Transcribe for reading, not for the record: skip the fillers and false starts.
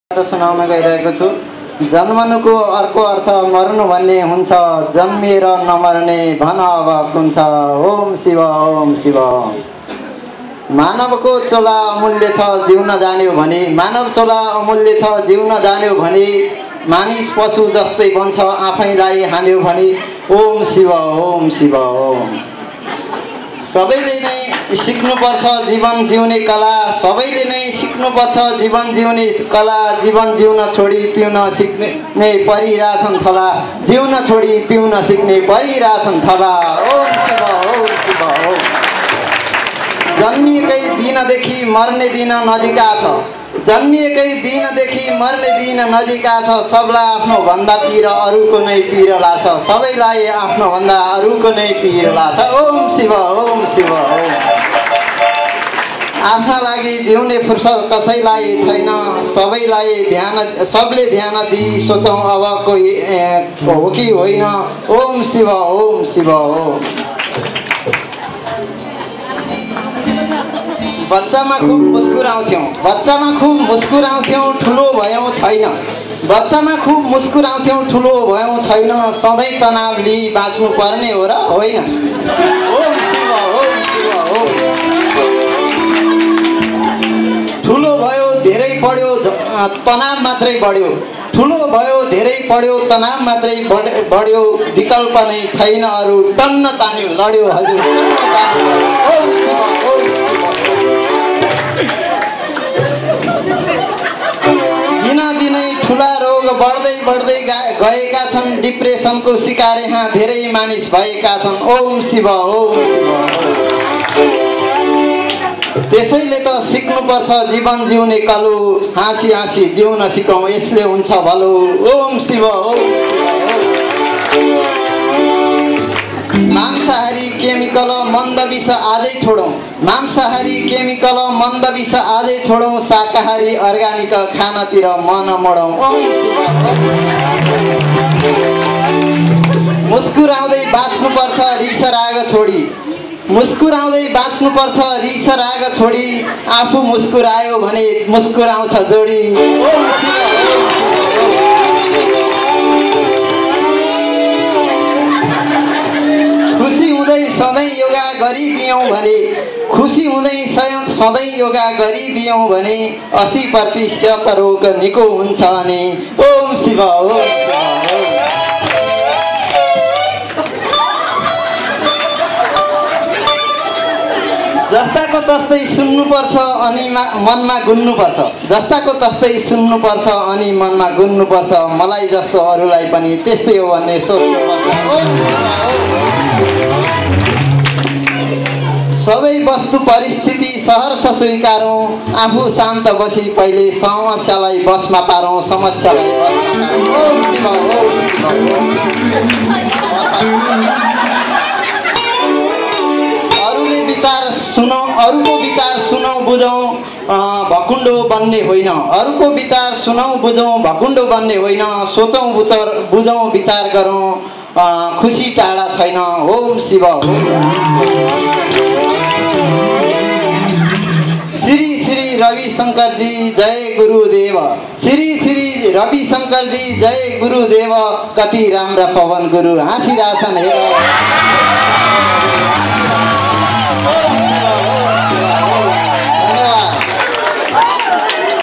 सुनाउन गइरहेको छु। जन्मनुको अर्को अर्थ मर्नु भन्ने हुन्छ, जन्मिएर नमर्ने भन अब कुन छ। ओम शिव ओम शिव। मानवको चोला अमूल्य छ जिउन जान्यो भने, मानव चोला अमूल्य छ जिउन जान्यो भने, मानिस पशु जस्तै बन्छ आफैलाई हान्यो भने। ओम शिव ओम शिव ओम। सबैले नै सिक्नुपर्छ जीवन जिउने कला, सबैले नै सिक्नुपर्छ जीवन जिउने कला। जीवन जिउन छोडी पिउन सिक्ने परिरहेछन् थला, जिउन छोडी पिउन सिक्ने परिरहेछन् थला। ओम शिव ओम शिव ओम। जन्मिएकै दिनदेखि मर्ने दिन नजिका छ, जन्मिएकै दिनदेखि मर्ने दिन नजिका छ। सबलाई आफ्नो भन्दा पिर अरूको नै पिर लाग्छ, सबैलाई आफ्नो भन्दा अरूको नै पिर लाग्छ। ओम शिव ओम शिव ओम। आफ्ना लागि जिउने फुर्सद कसैलाई छैन, सबले ध्यान दिई सोचौँ अब कोही हो कि होइन। ओम शिव ओम शिव ओम। बच्चामा खुब मुस्कुराउँथ्यौँ ठुलो भयौँ छैन, बच्चामा खुब मुस्कुराउँथ्यौँ ठुलो भयौँ छैन। सधैँ तनाव लिई बाँच्नु पर्ने हो र होइन। ओम शिव ओम शिव ओम। ठुलो भयो धेरै पढ्यो तनाव मात्रै बढ्यो, ठुलो भयो धेरै पढ्यो तनाव मात्रै बढ्यो। विकल्प नै छैन अरू, टन्न तान्यो लड्यो हजुर। ओम शिव ओम। दिनै ठुला रोग बढ्दै गएका छन्, डिप्रेसनको शिकार यहाँ धेरै मानिस भएका छन्। ओम शिव ओम शिव। त्यसैले त सिक्नुपर्छ जीवन जिउने कलु, हाँसी हाँसी जिउन सिकौँ यसले हुन्छ भलो। ओम शिव ओम शिव। मांसाहारी केमिकल मन्द विष आजै छोडौँ, मांसाहारी केमिकल मन्द विष आजै छोडौँ। शाकाहारी अर्ग्यानिक खानातिर मन मोडौँ। ओम मुस्कुराउँदै बाँच्नुपर्छ रिस राग छोडी, मुस्कुराउँदै बाँच्नुपर्छ रिस राग छोडी। आफू मुस्कुरायो भने मुस्कुराउँछ जोडी। ओम खुसी हुँदै सधैँ योगा गरिदियौँ भने, खुसी हुँदै सधैँ योगा गरिदियौँ भने 80% रोग निको हुन्छ नि। ओम शिव ओम शिव। जस्ताको तस्तै सुन्नुपर्छ अनि मनमा गुन्नुपर्छ, जस्ताको तस्तै सुन्नुपर्छ अनि मनमा गुन्नुपर्छ। मलाई जस्तो अरूलाई पनि त्यस्तै हो भन्ने सोच्नुपर्छ। सबै वस्तु परिस्थिति सहर्ष स्वीकारौँ, आफू शान्त बसी पहिले समस्यालाई बसमा पारौँ, समस्यालाई ओम शिव ओम शिव। अरूले विचार सुनौँ, अरूको विचार सुनौँ बुझौँ भकुण्डो बन्ने होइन, अरूको विचार सुनौँ बुझौँ भकुण्डो बन्ने होइन। सोचौँ बुझौँ विचार गरौँ खुसी टाढा छैन। ओम शिव ओम। श्री श्री रविशंकर जी जय गुरुदेव, श्री श्री रविशंकर जी जय गुरुदेव। कति राम्रा पवन गुरु हाँसिरहेछन् हेर।